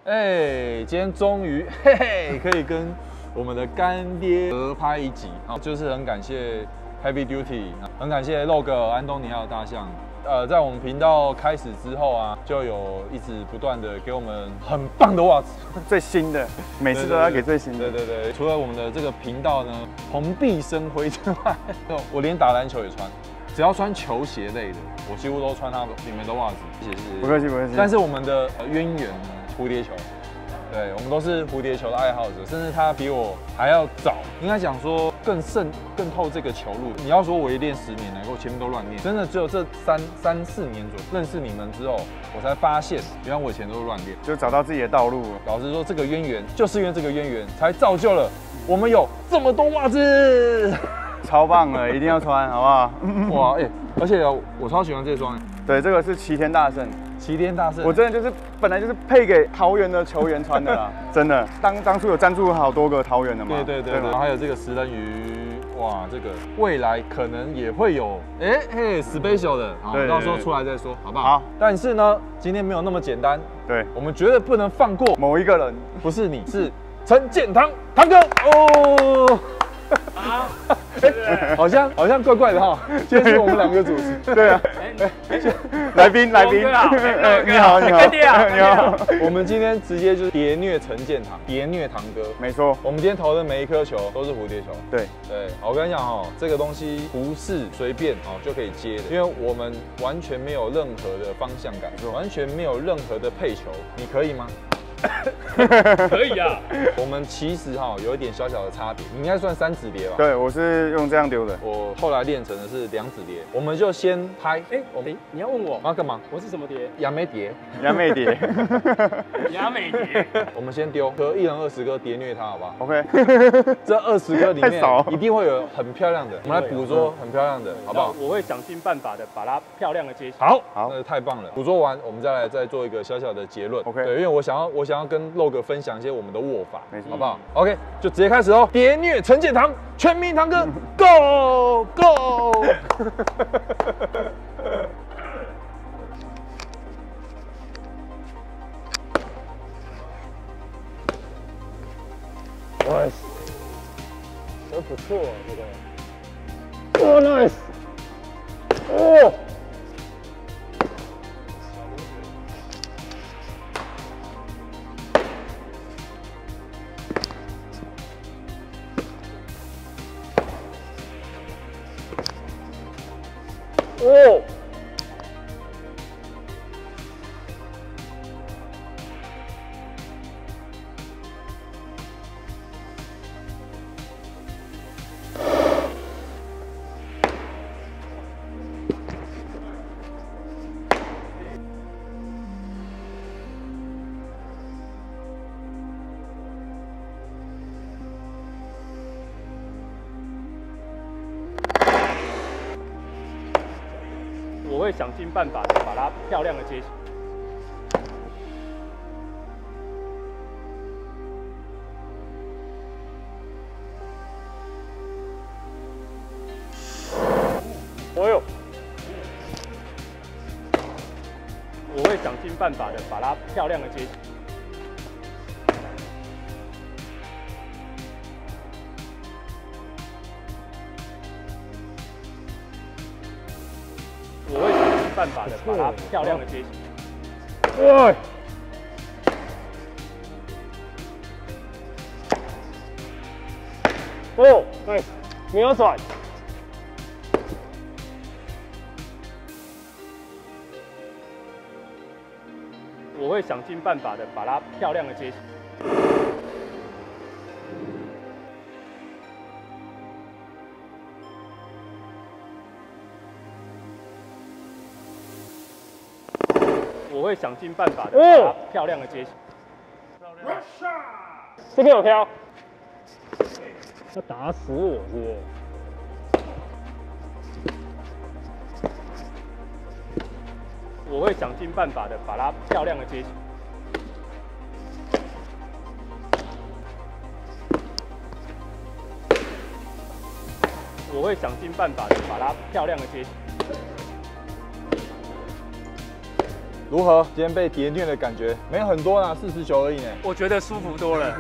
今天终于嘿嘿可以跟我们的干爹合拍一集啊，就是很感谢 Heavy Duty， 很感谢 Log、安东尼还有大象。在我们频道开始之后啊，就有一直不断的给我们很棒的袜子， 最新的，每次都要给最新的。 对，除了我们的这个频道呢蓬荜生辉之外，我连打篮球也穿。 只要穿球鞋类的，我几乎都穿它里面的袜子。谢谢。 不客气，不客气。 但是我们的渊源呢，蝴蝶球，对我们都是蝴蝶球的爱好者，甚至他比我还要早，应该讲说更透这个球路。你要说我一练10年来，我前面都乱练，真的只有这3、4年左右认识你们之后，我才发现原来我以前都是乱练， 就找到自己的道路。 老实说，这个渊源就是因为这个渊源，才造就了我们有这么多袜子。 超棒了，一定要穿，好不好？ 哇，而且我超喜欢这双。 对，这个是齐天大圣。 齐天大圣， 我真的就是本来就是配给桃园的球员穿的啦，真的。当初有赞助好多个桃园的嘛。对。 然后还有这个食人鱼，哇，这个未来可能也会有special 的，好，到时候出来再说，好不好？好。但是呢，今天没有那么简单。对，我们绝对不能放过某一个人， 不是你，是陈建堂哥哦。 啊，好像怪怪的哈。今天是我们2个主持，对啊。 来宾，你好，你好。 我们今天直接就是谍虐陈建堂，谍虐堂哥。没错，我们今天投的每一颗球都是蝴蝶球。对，我跟你讲哈，这个东西不是随便就可以接的，因为我们完全没有任何的方向感，完全没有任何的配球，你可以吗？ 可以啊，我们其实有一点小小的差别，你应该算3指碟吧？ 对，我是用这样丢的。 我后来练成的是2指碟，我们就先拍。 你要问我要干嘛？ 我是什么碟？ 杨梅碟。 杨梅碟。 杨梅碟。 我们先丢，一人20颗碟虐它，好不好 ？OK。 这20颗里面一定会有很漂亮的，我们来捕捉很漂亮的，好不好？ 我会想尽办法的把它漂亮的接起。 好，那太棒了。捕捉完，我们再做一个小小的结论。OK。对，因为我想要跟 Log 分享一些我们的握法，好不好 ？OK， 就直接开始哦。谍虐陈建堂，全民堂哥 ，Go Go！ Nice， 这不错，这个。哦 ，Nice， 哦。 哦，我会想尽办法的把它漂亮的接起。哦呦！我会想尽办法的把它漂亮的接起。我会想尽办法的把它漂亮的接起。喂！哦，对，扭转。我会想尽办法的把它漂亮的接起。我会想尽办法的把它漂亮的接起。这边有飘，要打死我是不是？我会想尽办法的把它漂亮的接起。我会想尽办法的把它漂亮的接起。 如何？今天被蝶虐的感觉没有很多啦，40球而已呢。 我觉得舒服多了。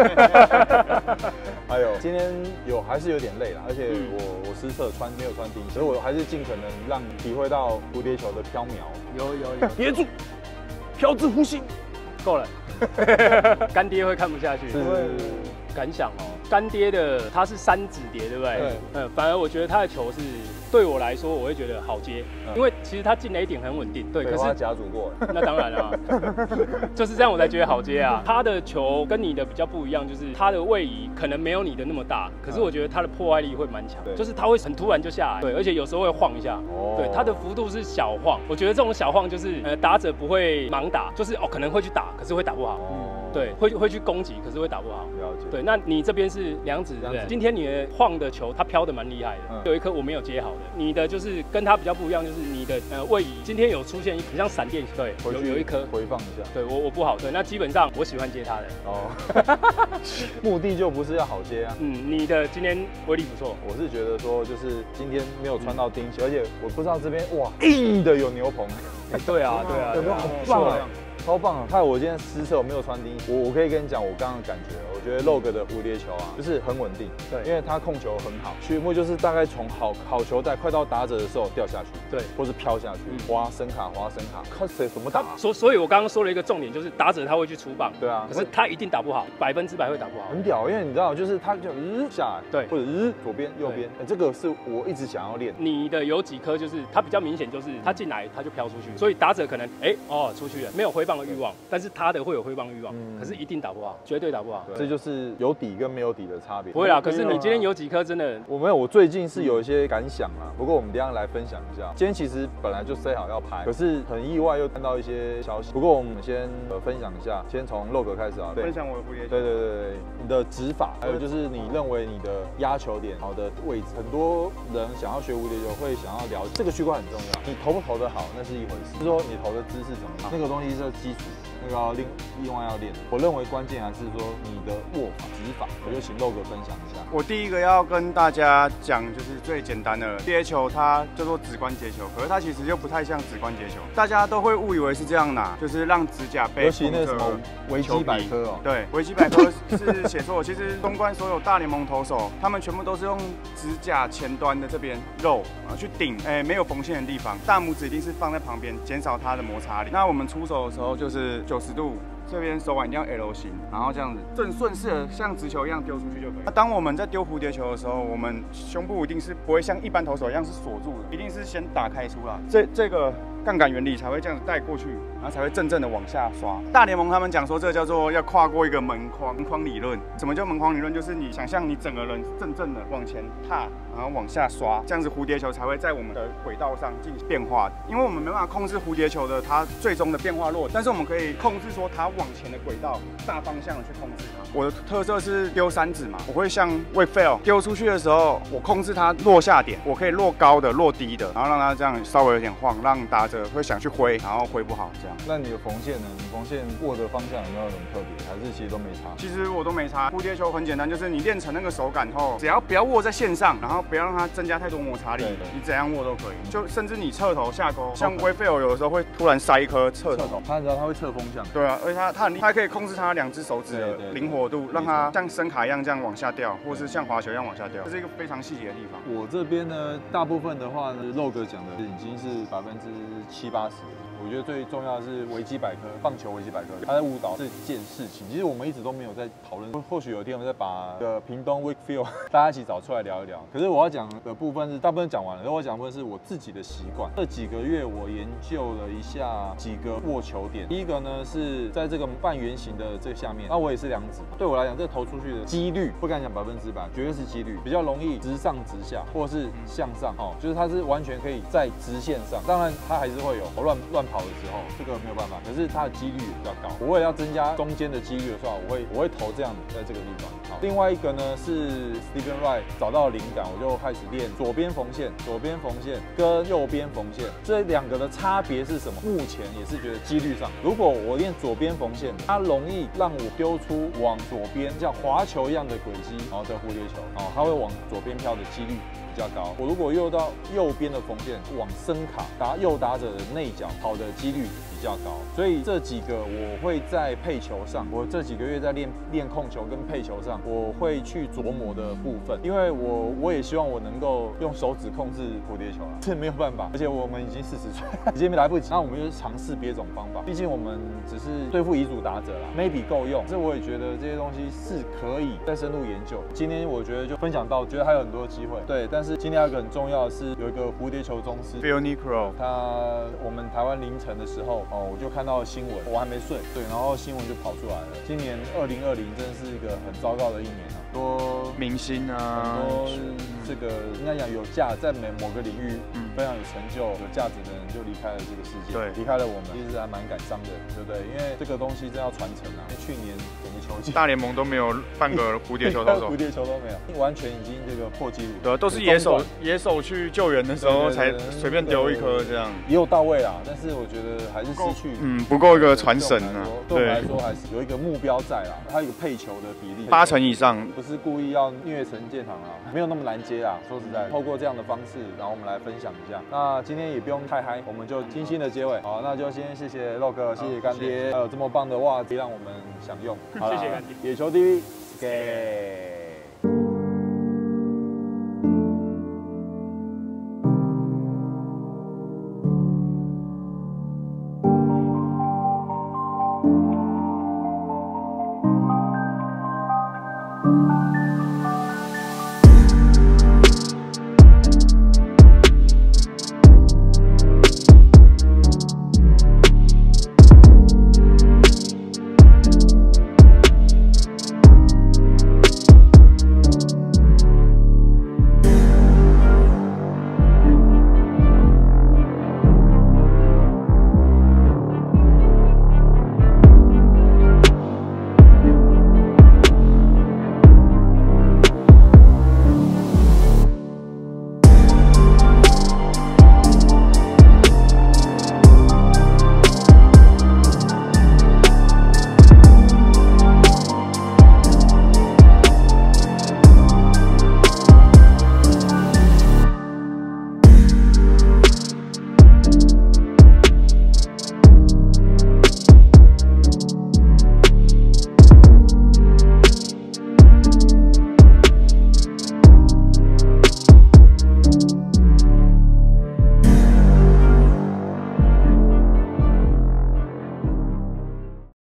还有今天还是有点累啦，而且我实测没有穿钉鞋，所以我还是尽可能让你体会到蝴蝶球的飘渺。 有， 憋住，飘至呼吸， 够了。干爹会看不下去。感想哦，干爹的他是3指碟，对不对？对。反而我觉得他的球是对我来说，我会觉得好接，因为其实他进雷点很稳定。对，可是甲组过了。 那当然了，就是这样我才觉得好接啊。他的球跟你的比较不一样，就是他的位移可能没有你的那么大，可是我觉得他的破坏力会蛮强，就是他会很突然就下来，对，而且有时候会晃一下。对，他的幅度是小晃，我觉得这种小晃就是打者不会盲打，就是可能会去打，可是会打不好。对，会去攻击，可是会打不好。 了解。 对，那你这边是2指，对不对？今天你的晃的球，它飘的蛮厉害的，有一颗我没有接好的。你的就是跟它比较不一样，就是你的位移，今天有出现很像闪电，对，有一颗回放一下。 对我不好，对，那基本上我喜欢接它的。 目的就不是要好接啊。 你的今天威力不错。 我是觉得说，就是今天没有穿到钉鞋，而且我不知道这边哇，硬的有牛棚。 对啊， 有没有好棒啊？超棒啊！害我今天实测我没有穿钉鞋，我可以跟你讲我刚刚的感觉，我觉得 LOG 的蝴蝶球啊，就是很稳定，对，因为它控球很好，曲目就是大概从好球带快到打者的时候掉下去，对，或是飘下去，滑声卡，看谁怎么打。 所以我刚刚说了一个重点，就是打者他会去出棒， 对啊， 可是他一定打不好，100%会打不好， 很屌，因为你知道，就是他就下来，对，或者左边右边，这个是我一直想要练。 你的有几颗就是它比较明显，就是他进来他就飘出去，所以打者可能出去了，没有挥棒的欲望，但是他的会有挥棒欲望，可是一定打不好，绝对打不好。 这就是有底跟没有底的差别。 不会啦，可是你今天有几颗真的？ 我最近是有一些感想啦，不过我们等一下来分享一下。今天其实本来就say好要拍，可是很意外又看到一些消息。不过我们先分享一下，先从 LOG 开始啊。 分享我的蝴蝶球。 对，你的指法，还有就是你认为你的压球点好的位置。很多人想要学蝴蝶球会想要了解这个区块很重要，你投不投得好那是一回事，是说你投的姿势怎么样，那个东西是基础。那个要另外要练，我认为关键还是说你的握法、指法，我就请 LOG 分享一下。 我第一个要跟大家讲，就是最简单的蝴蝶球，它叫做指关节球，可是它其实又不太像指关节球，大家都会误以为是这样拿，就是让指甲被。 尤其那什么维基百科哦， 对，维基百科是写错，其实纵观所有大联盟投手，他们全部都是用指甲前端的这边肉去顶，没有缝线的地方，大拇指一定是放在旁边，减少它的摩擦力。那我们出手的时候就是90度。这边手腕一定要 L 型，然后这样子正顺势的像直球一样丢出去就可以。那当我们在丢蝴蝶球的时候，我们胸部一定是不会像一般投手一样是锁住的，一定是先打开出来。这个杠杆原理才会这样子带过去，然后才会真正的往下刷。大联盟他们讲说，这个叫做要跨过一个门框理论。什么叫门框理论？就是你想象你整个人正的往前踏，然后往下刷，这样子蝴蝶球才会在我们的轨道上进行变化。因为我们没办法控制蝴蝶球的它最终的变化落点，但是我们可以控制说它往前的轨道大方向的去控制它。我的特色是丢3指嘛，我会像 Wake Fail 丢出去的时候，我控制它落下点，我可以落高的、落低的，然后让它这样稍微有点晃，让打者会想去挥，然后挥不好这样。 那你的缝线呢？你缝线握的方向有没有什么特别？还是其实都没差？ 其实我都没差。蝴蝶球很简单，就是你练成那个手感后，只要不要握在线上，然后不要让它增加太多摩擦力，你怎样握都可以。就甚至你侧头下钩，像 Wake Fail 有的时候会突然塞一颗侧头， 他知道他会侧风向。 对啊，而且他很厉害，它可以控制它2只手指的灵活度，让它像声卡一样这样往下掉，或是像滑球一样往下掉，这是一个非常细节的地方。 我这边呢，大部分的话呢，LOG 讲的已经是70%-80%。我觉得最重要的是维基百科，棒球维基百科，他在误导这件事情。其实我们一直都没有在讨论，或许有一天我们再把屏东 Wakefield 大家一起找出来聊一聊。可是我要讲的部分是大部分讲完了，然后我讲的部分是我自己的习惯。这几个月我研究了一下几个握球点，第一个呢是在这个半圆形的这下面，那我也是2指，对我来讲，这投出去的几率不敢讲100%，绝对是几率，比较容易直上直下，或是向上，就是它是完全可以在直线上，当然它还是会有乱跑的时候，这个没有办法，可是它的几率也比较高。我为了要增加中间的几率的时候，我会投这样在这个地方。好，另外一个呢是 Stephen Wright 找到灵感，我就开始练左边缝线跟右边缝线，这2个的差别是什么？目前也是觉得几率上，如果我练左边缝线，它容易让我丢出往左边像滑球一样的轨迹，然后的蝴蝶球，它会往左边飘的几率比较高。我如果用到右边的缝线，往声卡右打者的内角跑的几率比较高，所以这几个我会在配球上，我这几个月在练控球跟配球上，我会去琢磨的部分，因为我也希望我能够用手指控制蝴蝶球啊，这没有办法，而且我们已经40岁，已经来不及，那我们就是尝试别种方法，毕竟我们只是对付乙组打者啦 ，maybe 够用，这我也觉得这些东西是可以再深入研究。今天我觉得就分享到，觉得还有很多机会，对，但是今天有一个很重要的是有一个蝴蝶球宗师 Phil Niekro， 我们台湾凌晨的时候我就看到了新闻，我还没睡，对，然后新闻就跑出来了，今年2020真的是一个很糟糕的一年啊，多明星啊， 很多这个应该讲有价在某个领域非常有成就、有价值的人就离开了这个世界，对，离开了我们，其实还蛮感伤的，对不对？因为这个东西真要传承啊。去年整个球季大联盟都没有半个蝴蝶球投手， 蝴蝶球都没有，完全已经这个破纪录。 对，都是野手去救援的时候才随便丢一颗这样， 也有到位啦，但是我觉得还是失去， 不够一个传神啊。 对我们来说还是有一个目标在啦，它有一个配球的比例 8成以上， 不是故意要虐成建行啦，没有那么难接啦。说实在，透过这样的方式，然后我们来分享一下。那今天也不用太嗨，我们就精心的结尾。好，那就先谢谢肉哥，谢谢干爹，还有这么棒的袜子让我们享用。 谢谢干爹。 野球 TV， 给。